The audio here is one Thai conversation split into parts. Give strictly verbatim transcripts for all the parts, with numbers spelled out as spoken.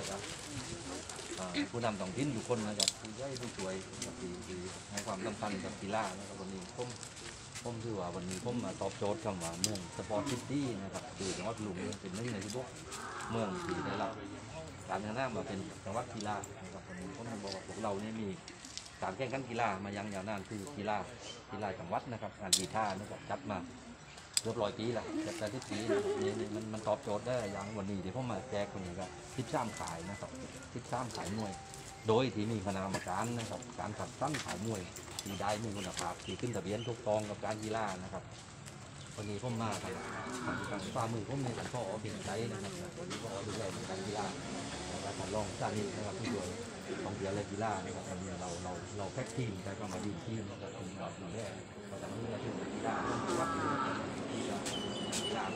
ครับผู้นำท้องถิ่นทุกคนนะครับผู้ใหญ่ผู้ช่วยที่ที่ให้ความสำคัญกับกีฬานะครับวันนี้ผมผมถือว่าวันนี้ผมมาตอบโจทย์คำว่าเมืองสปอร์ตซิตี้นะครับคือจังหวัดลุงเป็นหนึ่งในสิบหกเมืองที่ได้รับการพัฒนามาเป็นจังหวัดกีฬานะครับวันนี้ผมบอกว่าพวกเราเนี่ยมีการแข่งขันกีฬามายังยาวนานคือกีฬากีฬาจังหวัดนะครับงานกีฬานะครับจัดมาเกือบร้อยปีแล้วจัดแต่ที่ปีนี่มันมันตอบโจทย์ได้อย่างวันนี้ที่ผมมาแจกคนนี้ก็ทิศซ้ำขายนะครับทิศซ้ำขายมวยโดยที่มีคณะกรรมการนะครับการขัดสั้นขายมวยที่ได้มีคุณภาพที่ขึ้นทะเบียนถูกต้องกับการกีฬานะครับวันนี้ผมมาครับทางฝ่ามือผมในการพ่อเปลี่ยนใจนะครับวันนี้พ่อดูแลการกีฬาและการลองสร้างนี้นะครับที่โดยของเดียวและกีฬานะครับวันนี้เราเราเราแพ็กทีมได้ก็มาดีทีมนะครับทีมเราดูแลเราจะมีอะไรที่กีฬาวัดกีฬากีฬา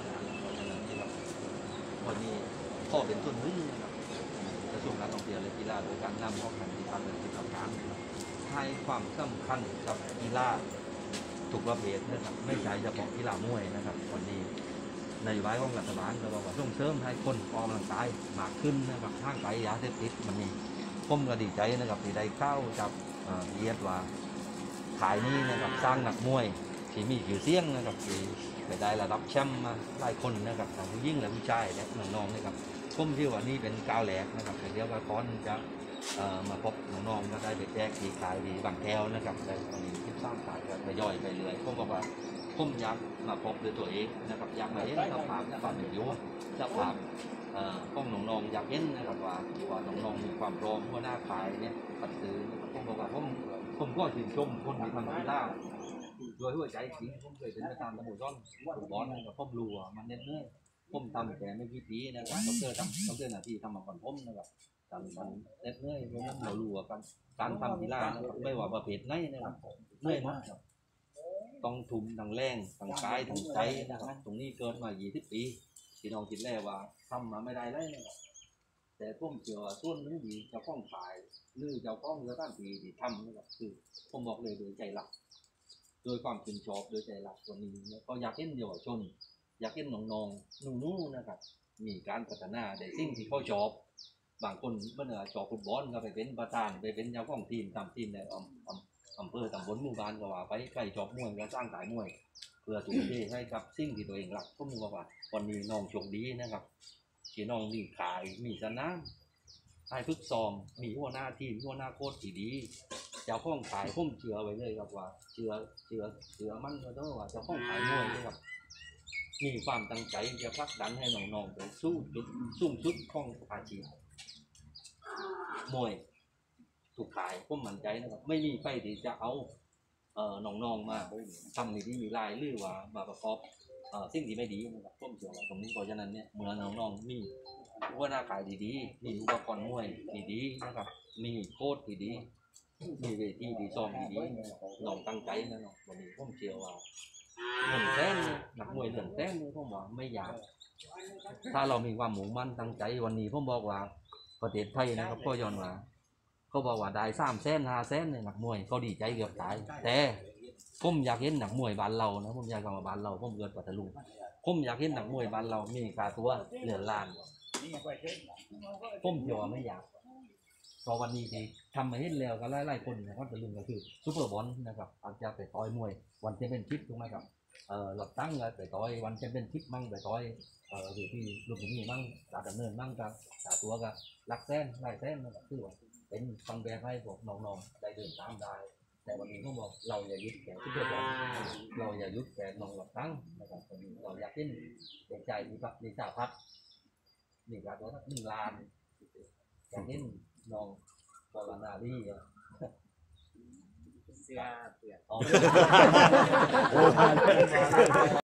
วันนี้พ่อเป็นส่วนหนึ่งนะครับกระทรวงการท่องเที่ยวและกีฬาโดยการนำข้อมูลที่ทำเป็นกิจการให้ความสำคัญกับกีฬาทุกประเภทนะครับไม่ใช่เฉพาะกีฬามวยนะครับวันนี้ในนโยบายของรัฐบาลเราบอกว่าส่งเสริมให้คนออกกำลังกายมากขึ้นนะครับห่างไกลยาเสพติดมันนี่ผมก็ดีใจนะครับที่ได้เข้ากับเอียดว่าขายนี้นะครับสร้างนักมวยที่มีชื่อเสียงนะครับที่ไปได้ระดับแชมป์มาหลายคนนะครับทั้งผู้หญิงและผู้ชายและน้องๆนะครับผมที่ว่านี่เป็นก้าวแรกนะครับเดี๋ยวก็ก้อนจะมาพบน้องๆก็ได้ไปแจกที่ขายที่บางแถวนะครับได้ตอนนี้คิดสร้างขายไปย่อยไปเรื่อยผมบอกว่าผมอยากมาพบด้วยตัวเองนะครับอยากมาเห็นสภาพความเป็นอยู่สภาพห้องน้องๆอยากเห็นนะครับว่าว่าน้องๆมีความพร้อมหัวหน้าขายเนี่ยปัดซื้อผมบอกว่าผมผมก็ชื่นชมคนที่ทำกีฬาโดยหัวใจจริงผมเคยเป็นประธานตำรวจร้อนผมบอลนะครับผมรู้ว่ามันเน้นๆผมทำแต่ไม่กี่ปีนะครับต้องเจอทำต้องเจอหน้าที่ทำมาก่อนผมนะครับทำมันเน้นๆเพราะว่าเรารู้ว่าการการทำกีฬานะครับไม่ว่าประเภทไหนนะครับเหนื่อยมากต้องทุ่มทั้งแรงทั้งกายทั้งใจนะครับตรงนี้เกินมายี่สิบปีที่น้องคิดแล้วว่าทำมาไม่ได้เลยนะครับแต่ผมเชื่อว่าส่วนนึงดีเจ้าของขายหรือเจ้าของสถานที่ที่ทำนะครับคือผมบอกเลยโดยใจหลักโดยความชื่นชอบโดยใจหลักวันนี้ก็อยากเห็นเยาวชนอยากเห็นน้องๆหนูๆนะครับมีการพัฒนาในสิ่งที่เขาชอบบางคนเมื่อชอบฟุตบอลก็ไปเป็นประธานไปเป็นเจ้าของทีมทำทีมในอำเภอตำบลหมู่บ้านก็ว่าไปใครชอบมวยก็สร้างสายมวยเพื่อทุ่มเทให้กับสิ่งที่ตัวเองรักผมบอกว่าวันนี้น้องโชคดีนะครับที่น้องมีขายมีสนามให้ฝึกซ้อมมีหัวหน้าทีมหัวหน้าโค้ชที่ดีเจ้าของขายผมเชื่อไว้เลยครับว่าเชื่อเชื่อเชื่อมั่นก็ต้องว่าเจ้าของขายมวยนะครับมีความตั้งใจจะผลักดันให้น้องๆไปสู้จุดสูงสุดของอาชีพมวยถูกขายผมมั่นใจนะครับไม่มีใครที่จะเอาเอ่อน้องๆมาทำในที่มีลายหรือว่ามาประกอบเอ่อสิ่งที่ไม่ดีนะครับผมเชื่อว่าตรงนี้เพราะฉะนั้นเนี่ยเมื่อน้องๆมีหัวหน้าขายดีๆมีอุปกรณ์มวยดีๆนะครับมีโค้ชดีๆมีเวทีดีซ้อมดีๆน้องตั้งใจนะน้องวันนี้ผมเชื่อว่าหนึ่งแสนนักมวยหนึ่งแสนผมว่าไม่ยากถ้าเรามีความมุ่งมั่นตั้งใจวันนี้ผมบอกว่าประเทศไทยนะครับก็ย้อนว่าเขาบอกว่าได้สามแสนห้าแสนเนี่ยนักมวยเขาดีใจเกือบตายแต่ผมอยากเห็นนักมวยบ้านเรานะผมอยากกลับมาบ้านเราผมเกิดปัตตานีผมอยากเห็นนักมวยบ้านเรามีค่าตัวเหลือล้านผมเชื่อว่าไม่อยากพอวันนี้ที่ทำมาเห็นแล้วก็หลายๆคนนะครับปัตตานีก็คือซุปเปอร์บอลนะครับอาจจะไปต่อยมวยวันที่เป็นคลิปถูกไหมครับเออหลับตั้งเลยไปต่อยวันที่เป็นคลิปมั่งไปต่อยเออที่ลูกนี้มั่งการดำเนินมั่งกับค่าตัวกับลักแสนหลายแสนนะครับคือว่าเป็นฟังแบบให้พวกน้องๆได้เดินตามได้แต่วันนี้ผมบอกเราอย่ายึดแขนซุปเปอร์บอลเราอย่ายึดแขนน้องหลับตั้งนะครับเราอยากเห็นเด็กใจมีพักมีสาพักมีการตัวหนึ่งล้านอยากเห็นน้องบอลนาดีเสื้อเปลี่ยน